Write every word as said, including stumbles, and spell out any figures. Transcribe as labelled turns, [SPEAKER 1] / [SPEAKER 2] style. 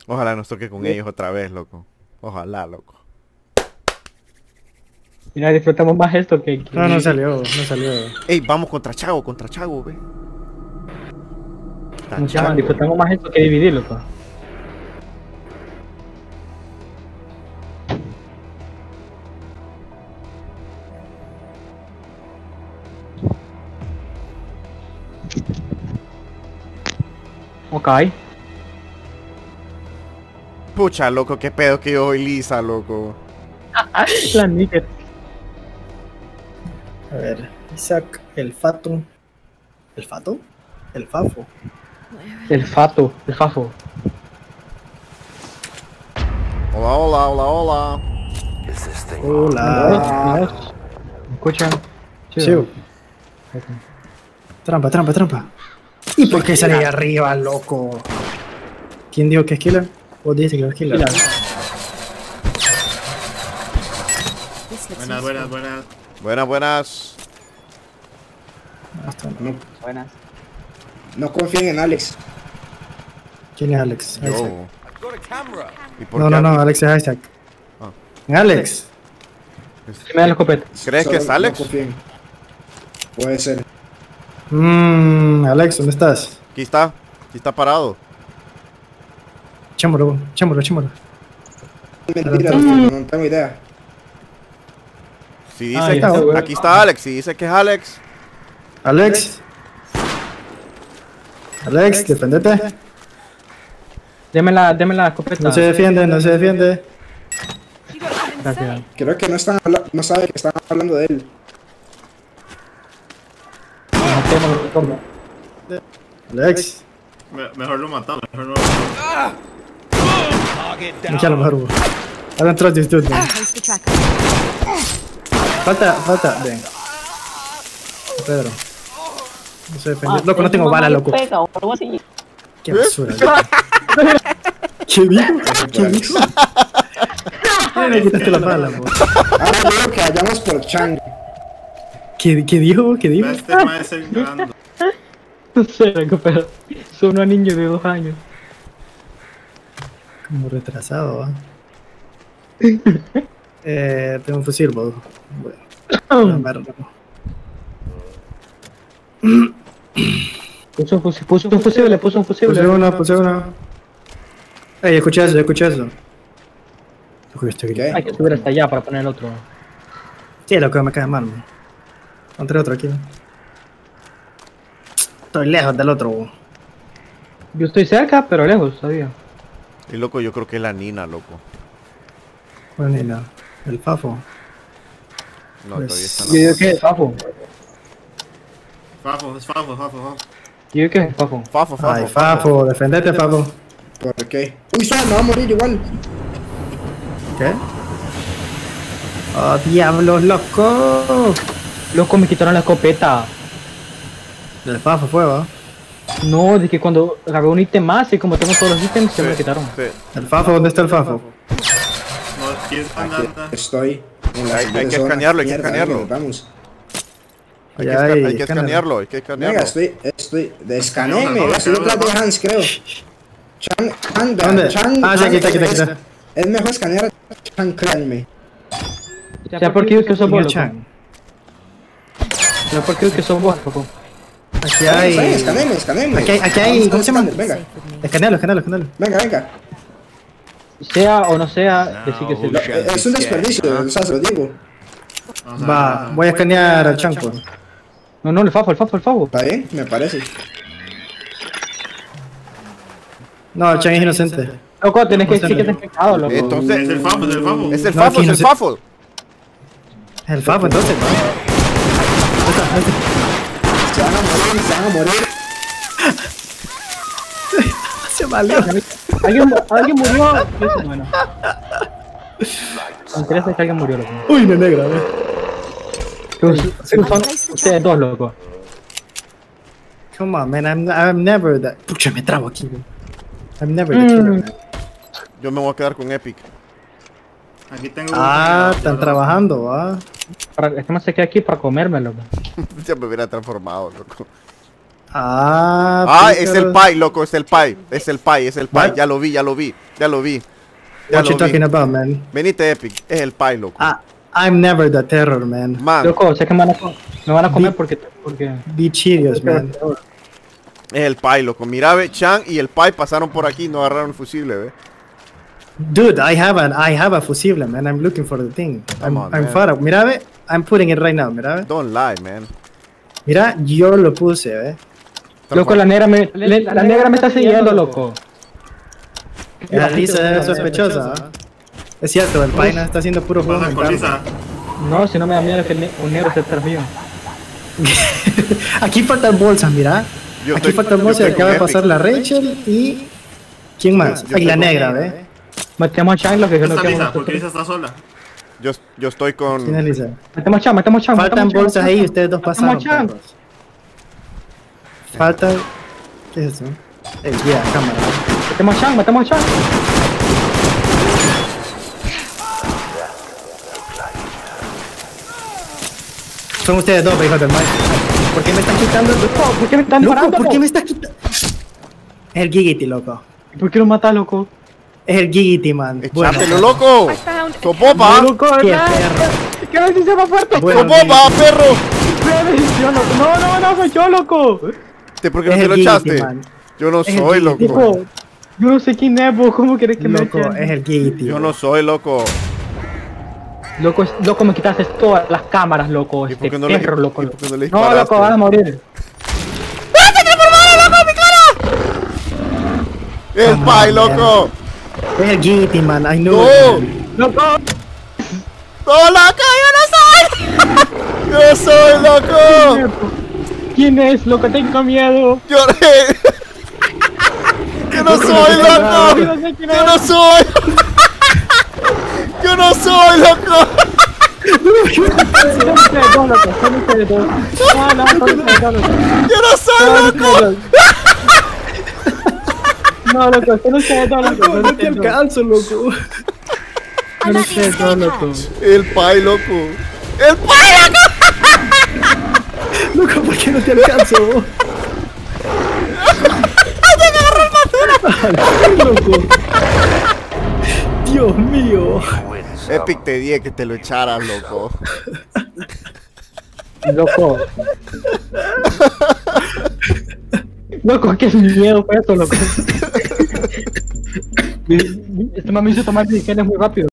[SPEAKER 1] Ojalá nos toque con ellos otra vez, loco. Ojalá, loco.
[SPEAKER 2] Mira, disfrutamos más esto que... que...
[SPEAKER 3] No, no salió, no salió.
[SPEAKER 1] Ey, vamos contra Chago, contra Chago, ve.
[SPEAKER 2] ¿Cómo se llama? Disfrutamos más esto que dividirlo, pues. Ok.
[SPEAKER 1] Pucha, loco, qué pedo que yo soy lisa, loco.
[SPEAKER 2] La níquer.
[SPEAKER 3] A ver, Isaac, el Fato. ¿El Fato? El Fafo.
[SPEAKER 2] El Fato, el Fafo.
[SPEAKER 1] Hola, hola, hola, hola.
[SPEAKER 3] Hola.
[SPEAKER 2] ¿Me escuchan?
[SPEAKER 3] Sí. Trampa, trampa, trampa. ¿Y por qué salí arriba, loco? ¿Quién dijo que es killer? Vos dijiste que es killer.
[SPEAKER 2] Mira.
[SPEAKER 4] Buenas, buenas, buenas.
[SPEAKER 1] Buenas, buenas.
[SPEAKER 3] Hasta no.
[SPEAKER 5] No,
[SPEAKER 2] Buenas.
[SPEAKER 5] no confíen en Alex.
[SPEAKER 3] ¿Quién es Alex? Isaac.
[SPEAKER 1] Yo. ¿Y por
[SPEAKER 3] No,
[SPEAKER 1] qué
[SPEAKER 3] no, no,
[SPEAKER 1] alguien-
[SPEAKER 3] Alex es Isaac.
[SPEAKER 1] Ah.
[SPEAKER 3] Alex.
[SPEAKER 2] Si me dan la escopeta.
[SPEAKER 1] ¿Crees
[SPEAKER 5] Solo
[SPEAKER 1] que es Alex?
[SPEAKER 5] No confíen. Puede ser.
[SPEAKER 3] Mmm, Alex, ¿dónde estás?
[SPEAKER 1] Aquí está, aquí está parado.
[SPEAKER 3] Echémoslo, echémoslo, echémoslo.
[SPEAKER 5] Mentira, no tengo idea.
[SPEAKER 1] Si dice
[SPEAKER 2] Ah, ya
[SPEAKER 1] que
[SPEAKER 2] está, güey.
[SPEAKER 1] aquí está Alex, si dice que es Alex.
[SPEAKER 3] Alex. Alex, defendete.
[SPEAKER 2] Deme la, deme la escopeta.
[SPEAKER 3] No se defiende, no se defiende.
[SPEAKER 2] Gracias.
[SPEAKER 5] Creo que no están habla- no sabe que están hablando de él.
[SPEAKER 2] Matémoslo, toma.
[SPEAKER 3] Alex.
[SPEAKER 4] Me- mejor lo matamos, mejor no lo matamos.
[SPEAKER 3] Échalo mejor, Hugo. Ahora entras de usted. Falta, falta. Ven. Pedro. No se defiende. Loco, no tengo bala, loco. Qué basura. ¿Qué dijo? ¿Qué dijo? ¿Qué le quitaste la bala, po?
[SPEAKER 5] Ahora veo que vayamos por Chang.
[SPEAKER 3] ¿Qué, qué dijo? ¿Qué dijo?
[SPEAKER 4] Este mae está entrando.
[SPEAKER 2] No sé, pero son unos niños de dos años.
[SPEAKER 3] Como retrasado, ¿va? eh, tengo un fusil, bo. Bueno, la merda, po.
[SPEAKER 2] Puso un fusible, puso un fusible, puso un fusible.
[SPEAKER 3] Puse una, puse una. Ey, escuché eso, escuché eso. Escuché
[SPEAKER 5] ¿Qué?
[SPEAKER 2] Hay que subir hasta allá para poner el otro.
[SPEAKER 3] Sí, lo que me cae mal, man. Encontré otro aquí. Estoy lejos del otro, bo.
[SPEAKER 2] Yo estoy cerca, pero lejos todavía.
[SPEAKER 1] Y loco, yo creo que es la Nina, loco.
[SPEAKER 3] Bueno, y la, el Fafo.
[SPEAKER 1] No,
[SPEAKER 3] Pues,
[SPEAKER 1] todavía está
[SPEAKER 2] Yo digo que es Fafo.
[SPEAKER 4] Fafo, es Fafo, Fafo, Fafo.
[SPEAKER 2] Yo digo que es Fafo.
[SPEAKER 1] Fafo, Fafo.
[SPEAKER 3] Ay, Fafo, defendete, Fafo.
[SPEAKER 5] ¿Por qué? Uy, suave, me va a morir igual.
[SPEAKER 3] ¿Qué? ¡Oh, diablos, loco!
[SPEAKER 2] Loco, me quitaron la escopeta.
[SPEAKER 3] El Fafo fue, ¿va?
[SPEAKER 2] No, de que cuando agarré un ítem más y como tengo todos los ítems, se me lo quitaron.
[SPEAKER 1] Sí.
[SPEAKER 3] ¿El Fafo? ¿Dónde está el Fafo?
[SPEAKER 4] No, aquí está
[SPEAKER 5] Aquí
[SPEAKER 4] andando.
[SPEAKER 5] estoy. En la
[SPEAKER 1] Hay- hay
[SPEAKER 5] siguiente
[SPEAKER 1] que
[SPEAKER 5] zona.
[SPEAKER 1] escanearlo, hay que
[SPEAKER 5] Mierda,
[SPEAKER 1] escanearlo.
[SPEAKER 5] nos Vamos.
[SPEAKER 1] Hay que,
[SPEAKER 3] Allá
[SPEAKER 1] esca-
[SPEAKER 3] hay
[SPEAKER 1] hay que
[SPEAKER 3] escáner.
[SPEAKER 1] escanearlo, hay que
[SPEAKER 5] Venga,
[SPEAKER 1] escanearlo.
[SPEAKER 5] estoy, estoy, descanéme,
[SPEAKER 4] Escaneamos,
[SPEAKER 5] estoy detrás de
[SPEAKER 4] escaneamos.
[SPEAKER 5] Hans, creo. Chang, Chang,
[SPEAKER 3] ¿Dónde?
[SPEAKER 5] Chang,
[SPEAKER 3] Ah, sí, aquí está, aquí está, aquí
[SPEAKER 5] es-
[SPEAKER 3] está.
[SPEAKER 5] Es mejor escanear a Chang, créanme.
[SPEAKER 2] ¿Sabes por qué digo que sos vos, loco?
[SPEAKER 3] Chan.
[SPEAKER 2] ¿Sabes por qué digo que sos vos, loco?
[SPEAKER 3] Aquí
[SPEAKER 5] Venga,
[SPEAKER 3] hay...
[SPEAKER 5] escanéme, escanéme.
[SPEAKER 3] Aquí hay, aquí hay...
[SPEAKER 5] Vamos,
[SPEAKER 3] ¿Cómo se llama?
[SPEAKER 5] vamos, Venga,
[SPEAKER 3] Escanealo, escanealo, escanealo.
[SPEAKER 5] venga, venga.
[SPEAKER 2] Sea o no sea, decir que
[SPEAKER 5] Lo-
[SPEAKER 2] sí.
[SPEAKER 5] eh, Es un desperdicio, o sea, se lo digo.
[SPEAKER 4] Vamos a
[SPEAKER 3] Va,
[SPEAKER 4] ver.
[SPEAKER 3] voy a escanear al Chanco.
[SPEAKER 2] No, no, el Fafo, el Fafo, el Fafo.
[SPEAKER 5] ¿Está bien? Me parece.
[SPEAKER 3] No, el Chan es inocente.
[SPEAKER 2] Loco, tenés que decir que te has pecado, loco.
[SPEAKER 1] Entonces,
[SPEAKER 4] Es el Fafo, es el Fafo.
[SPEAKER 1] es el
[SPEAKER 3] No,
[SPEAKER 1] Fafo,
[SPEAKER 3] aquí
[SPEAKER 1] es
[SPEAKER 3] no
[SPEAKER 1] el
[SPEAKER 3] se-
[SPEAKER 1] Fafo.
[SPEAKER 3] Es el Fafo, entonces.
[SPEAKER 5] Se van a morir, se van a morir.
[SPEAKER 3] Se valió.
[SPEAKER 2] ¿Alguien, mu- ¿Alguien murió? Eso, bueno. Me interesa que alguien murió, loco.
[SPEAKER 3] Uy, me negra, ve.
[SPEAKER 2] Son son ustedes dos, loco.
[SPEAKER 3] Come on, man, I'm, I'm never that... Pucha, me trabo aquí, güey. I'm never the killer,
[SPEAKER 2] Mm.
[SPEAKER 3] man.
[SPEAKER 1] Yo me voy a quedar con Epic.
[SPEAKER 4] Aquí tengo.
[SPEAKER 3] Ah,
[SPEAKER 4] uno,
[SPEAKER 3] están
[SPEAKER 4] ya-
[SPEAKER 3] trabajando, va.
[SPEAKER 2] Para, este más se queda aquí para comérmelo, loco.
[SPEAKER 1] Ya me hubiera transformado, loco.
[SPEAKER 3] Ah,
[SPEAKER 1] Ah, es el
[SPEAKER 3] pícaros.
[SPEAKER 1] pie, loco, es el pie. Es el pie, es el pie.
[SPEAKER 3] What?
[SPEAKER 1] Ya lo vi, ya lo vi, ya lo vi. Ya
[SPEAKER 3] What you
[SPEAKER 1] lo vi.
[SPEAKER 3] talking about, man?
[SPEAKER 1] Venite, Epic. Es el pie, loco.
[SPEAKER 3] Ah, I'm never the terror, man.
[SPEAKER 1] Man,
[SPEAKER 2] Loco, sé que me van a, co- me van a comer
[SPEAKER 3] Di-
[SPEAKER 2] porque... porque...
[SPEAKER 3] Be serious, man.
[SPEAKER 1] es el pie, loco. Mira, ve, Chan y el pie pasaron por aquí y no agarraron el fusible, ve.
[SPEAKER 3] Dude, I have an I have a fusible, man. I'm looking for the thing. I'm,
[SPEAKER 1] Come on,
[SPEAKER 3] I'm
[SPEAKER 1] man.
[SPEAKER 3] far up. Mira, ve. I'm putting it right now. Mira, ve.
[SPEAKER 1] Don't lie, man.
[SPEAKER 3] Mira, yo lo puse, ve.
[SPEAKER 2] Loco, la negra me, le- la negra me está siguiendo, loco.
[SPEAKER 3] La Lisa es sospechosa. ¿eh? Es cierto, el Paina está haciendo puro
[SPEAKER 4] ¿Qué
[SPEAKER 3] juego
[SPEAKER 4] pasa con
[SPEAKER 3] mental.
[SPEAKER 4] Lisa?
[SPEAKER 2] No, si no me da miedo que el ne- un negro esté detrás mío.
[SPEAKER 3] Aquí faltan bolsas, mira.
[SPEAKER 1] Yo
[SPEAKER 3] Aquí
[SPEAKER 1] estoy-
[SPEAKER 3] faltan
[SPEAKER 1] yo
[SPEAKER 3] bolsas.
[SPEAKER 1] estoy
[SPEAKER 3] Acaba de
[SPEAKER 1] con
[SPEAKER 3] pasar
[SPEAKER 1] Epic.
[SPEAKER 3] la Rachel y... ¿Quién más?
[SPEAKER 1] Yo
[SPEAKER 3] Ay, la
[SPEAKER 1] estoy con-
[SPEAKER 3] negra, ve.
[SPEAKER 2] Matemos a Chan, lo que
[SPEAKER 4] ¿Dónde
[SPEAKER 2] no
[SPEAKER 4] está
[SPEAKER 2] queremos
[SPEAKER 4] Lisa? Porque
[SPEAKER 2] nosotros.
[SPEAKER 4] Lisa está sola.
[SPEAKER 1] Yo, yo estoy
[SPEAKER 3] ¿Quién es
[SPEAKER 1] con...
[SPEAKER 3] Lisa?
[SPEAKER 2] Matemos a Chan, matemos a Chan.
[SPEAKER 3] Faltan
[SPEAKER 2] matemos a Chan,
[SPEAKER 3] bolsas ahí y
[SPEAKER 2] matemos
[SPEAKER 3] ustedes dos
[SPEAKER 2] Matemos
[SPEAKER 3] pasaron.
[SPEAKER 2] a Chan.
[SPEAKER 3] perros. Falta... ¿Qué es eso? Ey, yeah, cámara.
[SPEAKER 2] a- Matemos a Chan, matemos a Chan.
[SPEAKER 3] Son ustedes dos, hijos del mal. ¿Por qué me están quitando?
[SPEAKER 2] Loco, ¿por qué me están
[SPEAKER 3] Loco,
[SPEAKER 2] disparando?
[SPEAKER 3] ¿por qué me estás quitando? Es el Gigity, loco.
[SPEAKER 2] ¿Por qué lo matas, loco?
[SPEAKER 3] Es el Gigity, man.
[SPEAKER 1] ¡Echátelo, loco! ¡Sopopa!
[SPEAKER 2] Loco,
[SPEAKER 3] Qué
[SPEAKER 2] ¿verdad?
[SPEAKER 3] perro.
[SPEAKER 2] ¿Qué me dice más fuerte?
[SPEAKER 3] Bueno,
[SPEAKER 1] ¡Sopopa, perro!
[SPEAKER 2] Yo, loco. No, no, no, soy yo, loco.
[SPEAKER 1] ¿Te ¿Por qué
[SPEAKER 3] Es
[SPEAKER 1] no te
[SPEAKER 3] el
[SPEAKER 1] lo
[SPEAKER 3] Gigity,
[SPEAKER 1] echaste?
[SPEAKER 3] man.
[SPEAKER 1] Yo no
[SPEAKER 3] Es el
[SPEAKER 1] soy,
[SPEAKER 3] Gigity,
[SPEAKER 1] loco.
[SPEAKER 2] Loco, yo no sé quién es, vos. ¿Cómo querés que me
[SPEAKER 3] Loco,
[SPEAKER 2] echen?
[SPEAKER 3] es el Gigity.
[SPEAKER 1] Yo no soy, loco.
[SPEAKER 2] Loco, es- loco, me quitaste todas las cámaras, loco.
[SPEAKER 1] ¿Y
[SPEAKER 2] Este
[SPEAKER 1] por qué no le-
[SPEAKER 2] perro,
[SPEAKER 1] y
[SPEAKER 2] loco.
[SPEAKER 1] por qué no le
[SPEAKER 2] No,
[SPEAKER 1] disparaste?
[SPEAKER 2] loco, vas a morir.
[SPEAKER 1] ¡El
[SPEAKER 3] Come
[SPEAKER 1] pie,
[SPEAKER 3] on,
[SPEAKER 1] loco!
[SPEAKER 3] Es el Gigity, man. I know.
[SPEAKER 1] ¡No!
[SPEAKER 3] it.
[SPEAKER 2] Loco,
[SPEAKER 1] ¡No, loco! ¡Yo no soy! ¡Yo soy, loco!
[SPEAKER 2] ¿quién es? Loco, tengo miedo.
[SPEAKER 1] ¡Lloré! ¡Yo no soy, loco!
[SPEAKER 2] Yo no sé quién
[SPEAKER 1] ¡Yo
[SPEAKER 2] es.
[SPEAKER 1] no soy! ¡Yo no soy, loco!
[SPEAKER 2] Son ustedes dos, loco, son ustedes dos. No, no, son ustedes dos, loco.
[SPEAKER 1] ¡Yo no soy,
[SPEAKER 2] Son
[SPEAKER 1] loco!
[SPEAKER 2] ustedes dos. No, loco, son ustedes dos, loco.
[SPEAKER 3] Loco,
[SPEAKER 2] Son
[SPEAKER 3] no te
[SPEAKER 2] ustedes dos.
[SPEAKER 3] alcanzo, loco.
[SPEAKER 2] Son ustedes dos, loco.
[SPEAKER 1] ¡El pie, loco! ¡El pie, loco!
[SPEAKER 3] Loco, ¿por qué no te alcanzo? Loco. Dios mío.
[SPEAKER 1] Epic, te dije que te lo echaras, loco.
[SPEAKER 2] Loco. Loco, qué miedo fue eso, loco. Este mami hizo tomar decisiones muy rápido.